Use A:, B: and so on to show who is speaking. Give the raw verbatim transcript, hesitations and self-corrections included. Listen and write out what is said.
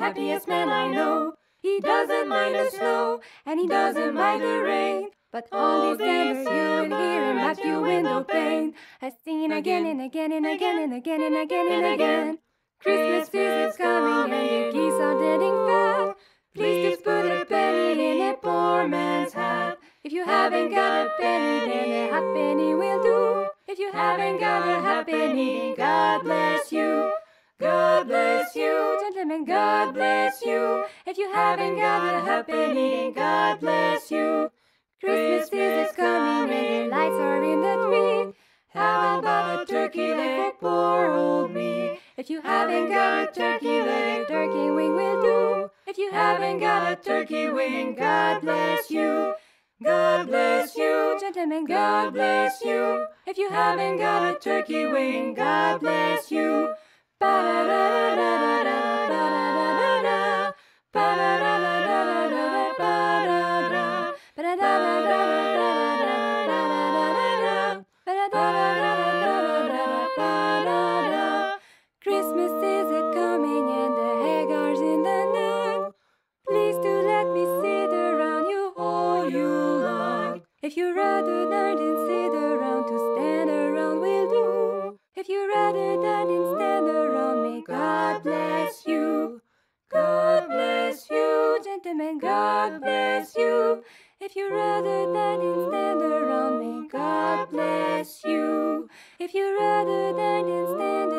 A: happiest man I know. He doesn't mind the snow, and he doesn't mind the rain. But on December you will hear him at your window pane, as singing again and again and again and again and again and again. Christmas is coming and the geese are getting fat. Please just put a penny in a poor man's hat. If you haven't got a penny, then a half penny will do. If you haven't got a half penny, God bless you. God bless you, gentlemen, God bless you. If you haven't got a half penny, God bless you. Christmas is coming and the lights are in the tree. How about a turkey leg for poor old me? If you haven't got a turkey leg, a turkey wing will do. If you haven't got a turkey wing, God bless you. God bless you, gentlemen, God bless you. If you haven't got a turkey wing, God bless you. Ba-da-da-da-da-da-da-da-da-da. Ba-da-da-da-da-da-da-da-da-da. Ba-da-da-da-da-da-da-da-da-da. Ba-da-da-da-da-da-da-da-da. Christmas is a-coming and the Hagar's in the night. Please do let me sit around you all you like. If you'd rather die than sit around, to stand around will do. If you'd rather die than stand around, may God bless you. God bless you, gentlemen, God bless you. If you'd rather die than stand around, may God bless you. If you'd rather die than stand around,